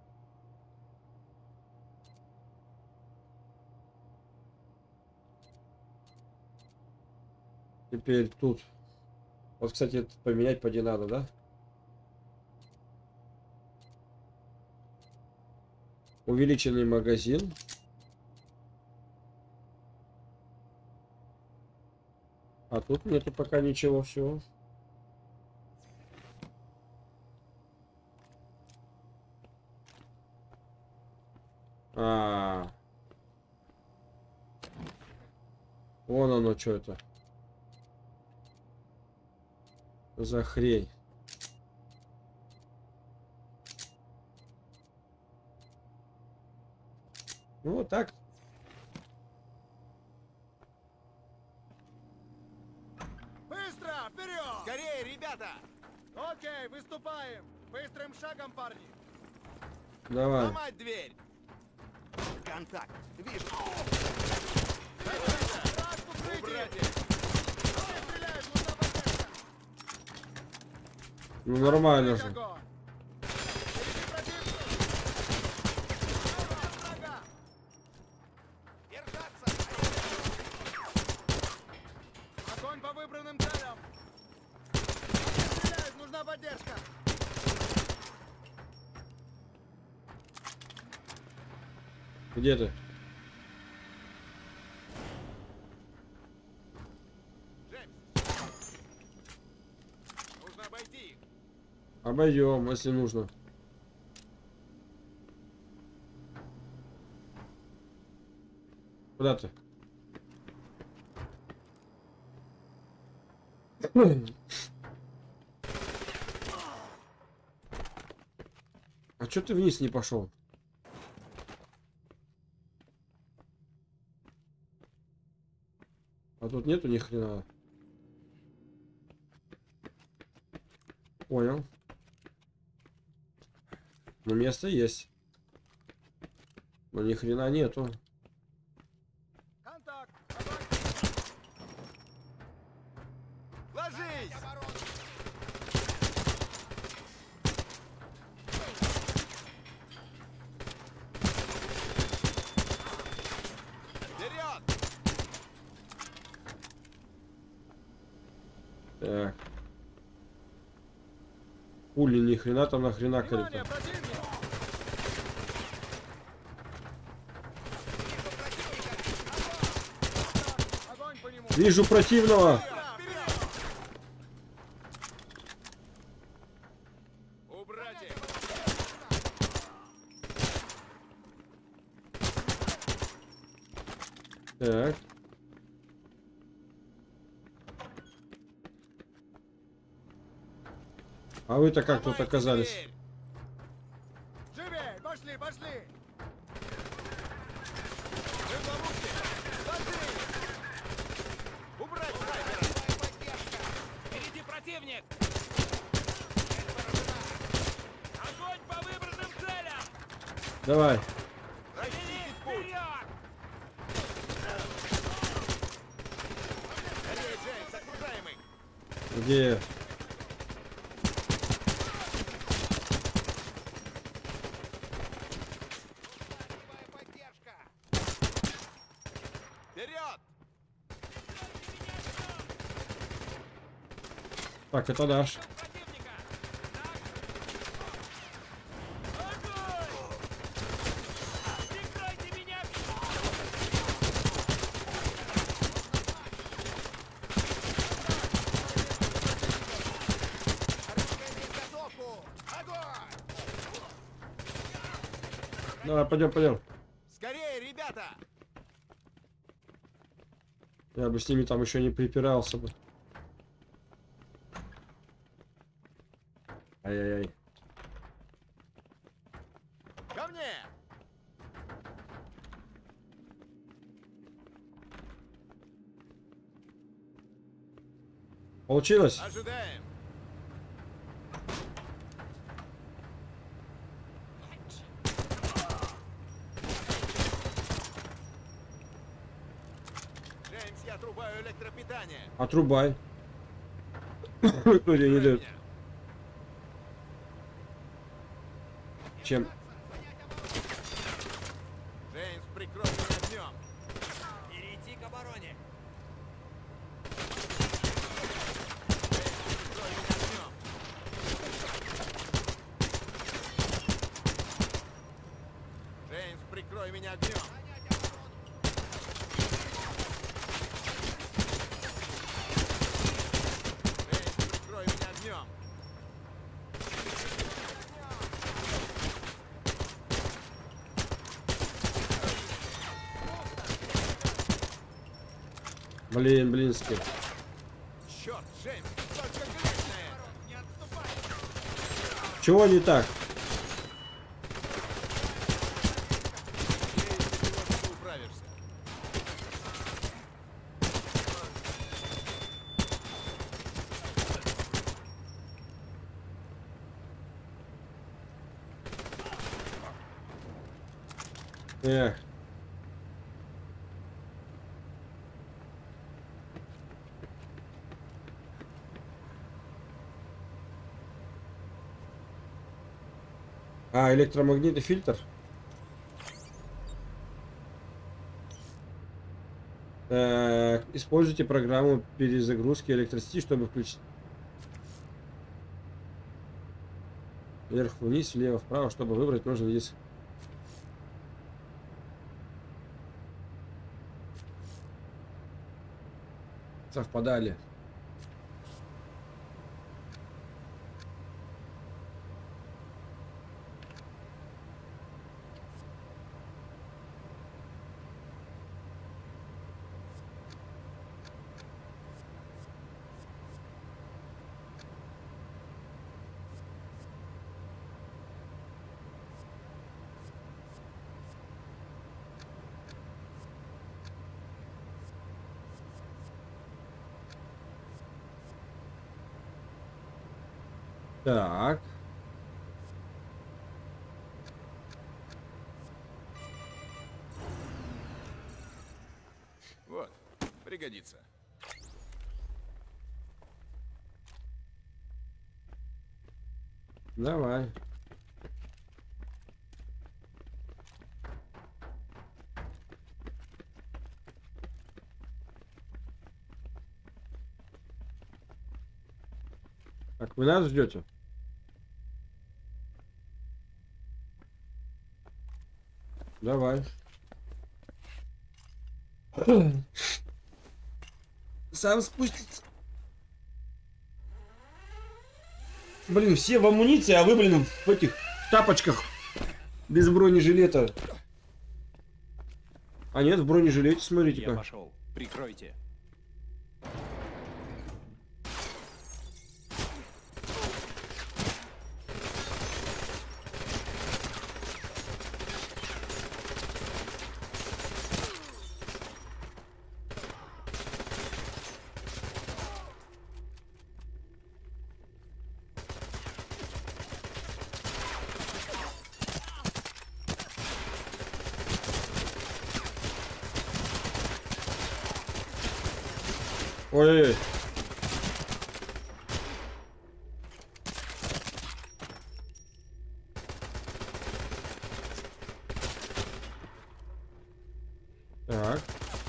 Теперь тут. Вот, кстати, это поменять поди надо, да? Увеличенный магазин. А тут нету пока ничего всего. А, -а, -а. Вон оно, что это за хрень. Ну вот так. Быстро, вперед! Скорее, ребята! Окей, выступаем! Быстрым шагом, парни! Давай. Ломать дверь! Контакт! Вижу! Ну нормально же. Огонь по выбранным целям! Стреляют, нужна поддержка! Где ты? Нужно обойти их. Обойдем, если нужно. Куда ты? А чё ты вниз не пошел? А тут нету ни хрена. Понял. Ну, место есть. Но ни хрена нету. Ложись! Вперед! Так. Пули ни хрена там нахрена крыто. Вижу противного. Так. А вы-то как тут оказались? Живей! Пошли, пошли! Убрать снайпера! Впереди противник! Огонь по выбранным целям! Давай. Где? Вперед! Так, это наш. Давай, пойдем, пойдем. Скорее, ребята! Я бы с ними там еще не припирался бы. Ай-яй-яй. Ко мне! Получилось? Ожидаем! Джеймс, я отрубаю электропитание. Отрубай. Кто тебе не дает? Чем? Джеймс, прикрой меня огнем. Перейти к обороне! Джеймс, прикрой меня огнем. Джеймс, прикрой меня огнем. Блин, блинский. Черт, Джеймс, только грешная. Не отступай. Чего не так? Ты управишься. Эх. А, электромагнитный фильтр. Так, используйте программу перезагрузки электросети, чтобы включить. Вверх, вниз, влево, вправо, чтобы выбрать нужный диск. Совпадали. Так. пригодится. Давай. Так, вы нас ждете? Давай. Сам спустится. Блин, все в амуниции, а вы, блин, в этих тапочках без бронежилета. А нет, в бронежилете, смотрите-ка. Я пошел. Прикройте. Ой-ой-ой. Так.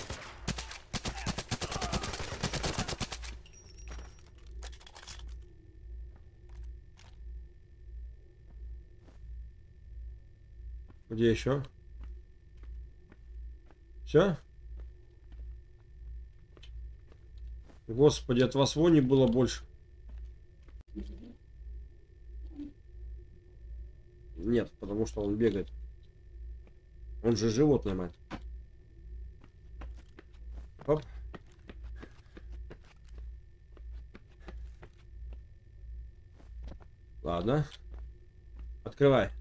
Где еще? Все? Господи, от вас вони было больше. Нет, потому что он бегает. Он же животное, мать. Оп. Ладно. Открывай.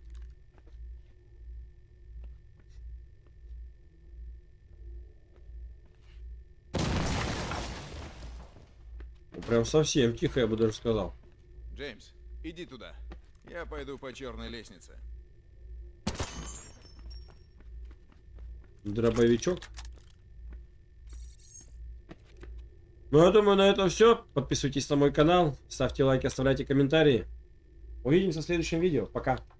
Прям совсем тихо, я бы даже сказал. Джеймс, иди туда. Я пойду по черной лестнице. Дробовичок. Ну, я думаю, на этом все. Подписывайтесь на мой канал, ставьте лайки, оставляйте комментарии. Увидимся в следующем видео. Пока.